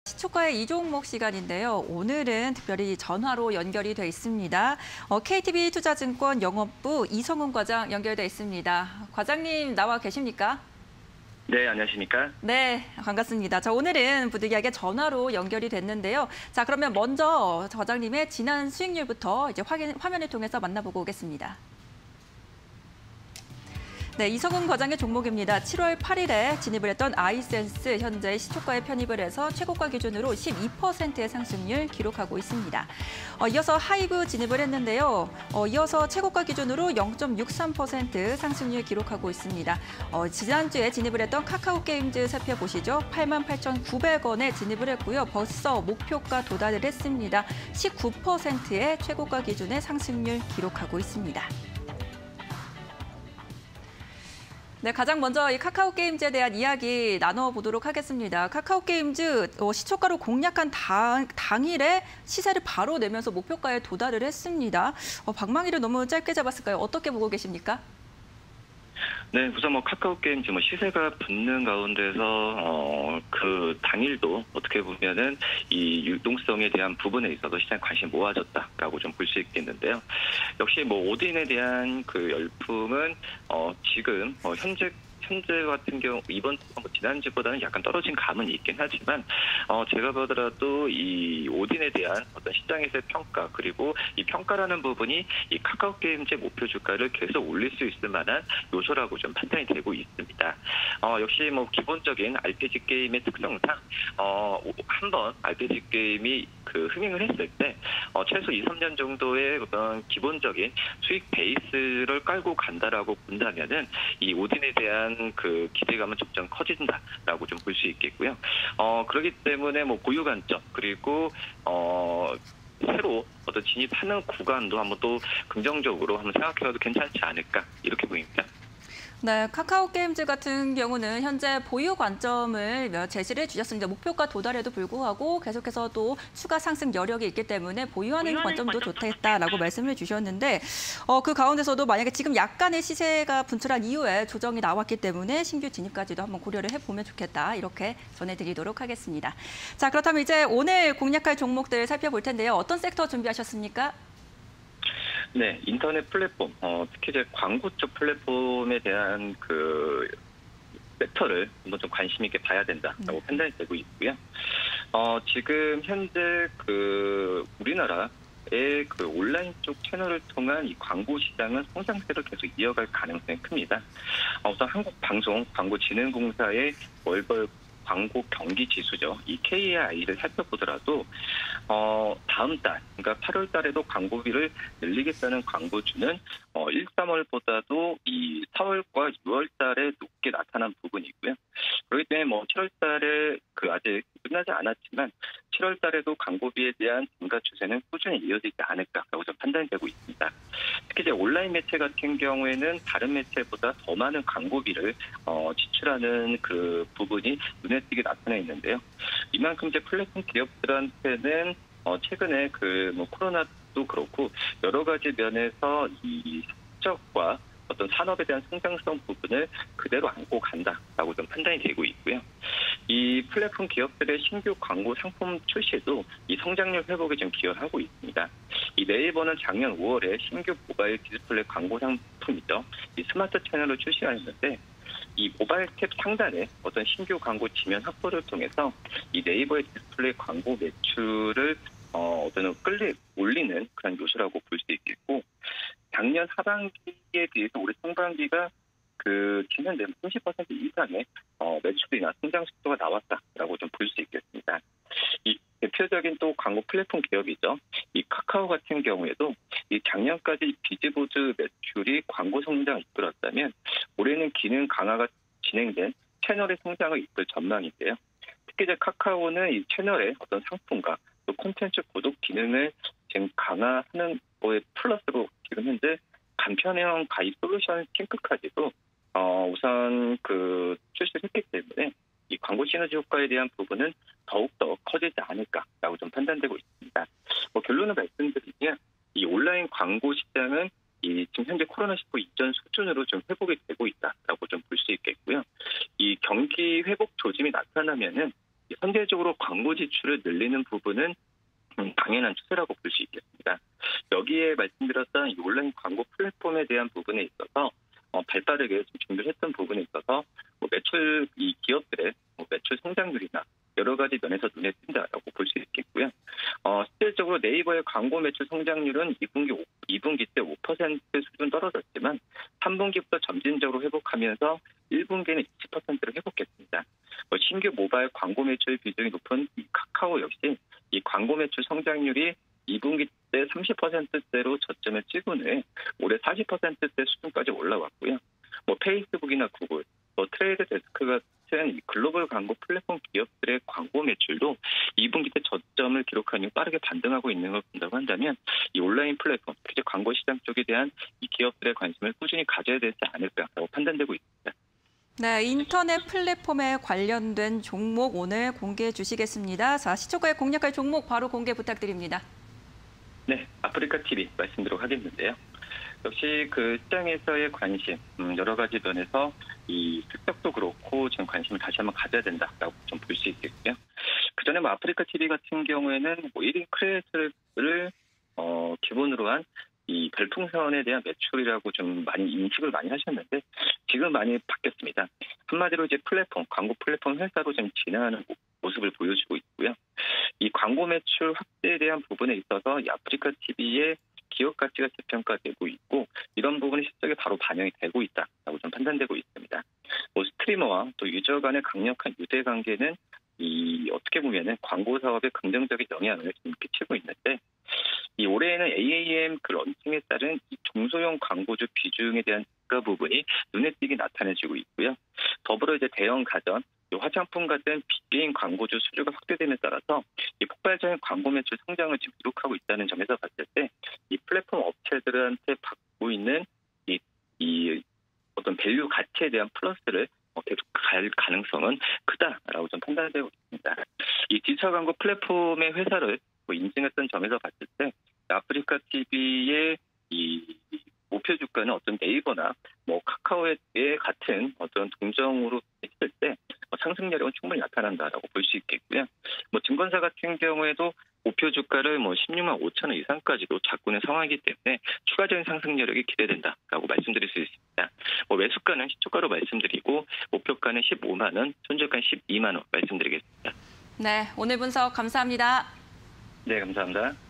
시초가의 이종목 시간인데요. 오늘은 특별히 전화로 연결이 돼 있습니다. KTB 투자증권 영업부 이성훈 과장 연결돼 있습니다. 과장님 나와 계십니까? 네, 안녕하십니까? 네, 반갑습니다. 오늘은 부득이하게 전화로 연결이 됐는데요. 자, 그러면 먼저 과장님의 지난 수익률부터 이제 화면을 통해서 만나보고 오겠습니다. 네, 이성훈 과장의 종목입니다. 7월 8일에 진입을 했던 아이센스 현재 시초가에 편입을 해서 최고가 기준으로 12%의 상승률 기록하고 있습니다. 이어서 하이브 진입을 했는데요. 이어서 최고가 기준으로 0.63% 상승률 기록하고 있습니다. 지난주에 진입을 했던 카카오게임즈 살펴보시죠. 88,900원에 진입을 했고요. 벌써 목표가 도달을 했습니다. 19%의 최고가 기준의 상승률 기록하고 있습니다. 네, 가장 먼저 이 카카오게임즈에 대한 이야기 나눠보도록 하겠습니다. 카카오게임즈 시초가로 공략한 당일에 시세를 바로 내면서 목표가에 도달을 했습니다. 방망이를 너무 짧게 잡았을까요? 어떻게 보고 계십니까? 네, 우선 카카오게임즈 시세가 붙는 가운데서 그 당일도 어떻게 보면은 이 유동성에 대한 부분에 있어서 시장 관심이 모아졌다라고 좀 볼 수 있겠는데요. 역시 오딘에 대한 그 열풍은 지금 현재 같은 경우 이번 지난주보다는 약간 떨어진 감은 있긴 하지만 제가 보더라도 이 오딘에 대한 어떤 시장에서의 평가 그리고 이 평가라는 부분이 이 카카오게임즈의 목표 주가를 계속 올릴 수 있을 만한 요소라고 좀 판단이 되고 있습니다. 역시 기본적인 RPG 게임의 특성상 한번 RPG 게임이 그 흥행을 했을 때 최소 2, 3년 정도의 어떤 기본적인 수익 베이스를 깔고 간다라고 본다면은 이 오딘에 대한 그 기대감은 점점 커진다라고 좀 볼 수 있겠고요. 그렇기 때문에 고유 관점 그리고 새로 어떤 진입하는 구간도 한번 또 긍정적으로 한번 생각해봐도 괜찮지 않을까 이렇게 보입니다. 네, 카카오게임즈 같은 경우는 현재 보유 관점을 제시를 해주셨습니다. 목표가 도달에도 불구하고 계속해서 또 추가 상승 여력이 있기 때문에 보유하는 관점도 좋다라고 말씀을 주셨는데 그 가운데서도 만약에 지금 약간의 시세가 분출한 이후에 조정이 나왔기 때문에 신규 진입까지도 한번 고려를 해보면 좋겠다 이렇게 전해드리도록 하겠습니다. 자, 그렇다면 이제 오늘 공략할 종목들 살펴볼 텐데요. 어떤 섹터 준비하셨습니까? 네, 인터넷 플랫폼, 특히 이제 광고 쪽 플랫폼에 대한 그 섹터를 한번 좀 관심 있게 봐야 된다라고 판단이 되고 있고요. 지금 현재 그 우리나라의 그 온라인 쪽 채널을 통한 이 광고 시장은 성장세를 계속 이어갈 가능성이 큽니다. 우선 한국방송광고진흥공사의 월별 광고 경기 지수죠. 이 KI를 살펴보더라도 다음 달, 그러니까 8월 달에도 광고비를 늘리겠다는 광고주는 1, 3월보다도 이 4월과 6월 달에 높게 나타난 부분이고요. 그렇기 때문에 7월 달에 아직 끝나지 않았지만 7월 달에도 광고비에 대한 증가 추세는 꾸준히 이어지지 않을까라고 좀 판단이 되고 있습니다. 특히 이제 온라인 매체 같은 경우에는 다른 매체보다 더 많은 광고비를 지출하는 그 부분이 눈에 띄게 나타나 있는데요. 이만큼 이제 플랫폼 기업들한테는 최근에 코로나도 그렇고 여러 가지 면에서 이 실적과 어떤 산업에 대한 성장성 부분을 그대로 안고 간다라고 좀 판단이 되고 있고요. 이 플랫폼 기업들의 신규 광고 상품 출시도 이 성장률 회복에 좀 기여를 하고 있습니다. 이 네이버는 작년 5월에 신규 모바일 디스플레이 광고 상품이죠. 이 스마트 채널을 출시하였는데 이 모바일 탭 상단에 어떤 신규 광고 지면 확보를 통해서 이 네이버의 디스플레이 광고 매출을 올리는 그런 요소라고 볼 수 있겠고, 작년 하반기에 비해서 올해 상반기가 지난 30% 이상의 매출이나 성장 속도가 나왔다라고 좀 볼 수 있겠습니다. 이 대표적인 또 광고 플랫폼 기업이죠. 이 카카오 같은 경우에도 이 작년까지 비즈보드 매출이 광고 성장을 이끌었다면 올해는 기능 강화가 진행된 채널의 성장을 이끌 전망인데요. 특히 이제 카카오는 이 채널의 어떤 상품과 또 콘텐츠 구독 기능을 지금 강화하는 거에 플러스로 지금 현재 간편형 가입 솔루션 핑크까지도 우선 출시를 했기 때문에 이 광고 시너지 효과에 대한 부분은 더욱더 커지지 않을까라고 좀 판단되고 있습니다. 결론을 말씀드리면 이 온라인 광고 시장은 지금 현재 코로나19 이전 수준으로 좀 회복이 되고 있다라고 좀 볼 수 있겠고요. 이 경기 회복 조짐이 나타나면은 선제적으로 광고 지출 매출을 늘리는 부분은 당연한 추세라고 볼 수 있겠습니다. 여기에 말씀드렸던 이 온라인 광고 플랫폼에 대한 부분에 있어서 발빠르게 좀 준비를 했던 부분에 있어서 매출 이 기업들의 매출 성장률이나 여러 가지 면에서 눈에 띈다라고 볼 수 있겠고요. 실질적으로 네이버의 광고 매출 성장률은 2분기 때 5% 수준 떨어졌지만 3분기부터 점진적으로 회복하면서 1분기는 20%를 회복했습니다. 신규 모바일 광고 매출 비중이 높은 이 카카오 역시 이 광고 매출 성장률이 2분기 때 30%대로 저점을 찍은 후에 올해 40%대 수준까지 올라왔고요. 페이스북이나 구글, 트레이드 데스크 같은 글로벌 광고 플랫폼 기업들의 광고 매출도 2분기 때 저점을 기록한 이후 빠르게 반등하고 있는 걸 본다고 한다면 이 온라인 플랫폼, 특히 광고 시장 쪽에 대한 이 기업들의 관심을 꾸준히 가져야 되지 않을까라고 판단되고 있습니다. 네, 인터넷 플랫폼에 관련된 종목 오늘 공개해 주시겠습니다. 자, 시초가에 공략할 종목 바로 공개 부탁드립니다. 네, 아프리카 TV 말씀드리도록 하겠는데요. 역시 그 시장에서의 관심, 여러 가지 면에서 이 특격도 그렇고 지금 관심을 다시 한번 가져야 된다라고 좀 볼 수 있겠고요. 그 전에 아프리카 TV 같은 경우에는 1인 크리에이터를 기본으로 한 이 별풍선에 대한 매출이라고 좀 많이 인식을 많이 하셨는데 지금 많이 바뀌었습니다. 한마디로 이제 광고 플랫폼 회사로 좀 진화하는 모습을 보여주고 있고요. 이 광고 매출 확대에 대한 부분에 있어서 이 아프리카 TV의 기업 가치가 재평가되고 있고 이런 부분이 실적에 바로 반영이 되고 있다라고 좀 판단되고 있습니다. 스트리머와 또 유저 간의 강력한 유대 관계는 이 어떻게 보면은 광고 사업에 긍정적인 영향을 좀 끼치고 있는데 이 올해에는 AAM 그 런칭에 따른 이 중소형 광고주 비중에 대한 증가 부분이 눈에 띄게 나타내지고 있고요. 더불어 이제 대형 가전, 화장품 같은 빅게임 광고주 수주가 확대됨에 따라서 이 폭발적인 광고 매출 성장을 지금 기록하고 있다는 점에서 봤을 때 이 플랫폼 업체들한테 받고 있는 이 어떤 밸류 가치에 대한 플러스를 계속 갈 가능성은 크다라고 좀 판단되고 있습니다. 이 디지털 광고 플랫폼의 회사를 인증했던 점에서 봤을 때 아프리카 TV의 이 목표 주가는 어떤 네이버나 카카오의 같은 어떤 동종으로 했을 때 상승 여력은 충분히 나타난다라고 볼 수 있겠고요. 증권사 같은 경우에도 목표 주가를 16만 5천 원 이상까지도 잡고 있는 상황이기 때문에 추가적인 상승 여력이 기대된다라고 말씀드릴 수 있습니다. 매수가는 시초가로 말씀드리고 목표가는 15만 원, 손절가는 12만 원 말씀드리겠습니다. 네, 오늘 분석 감사합니다. 네, 감사합니다.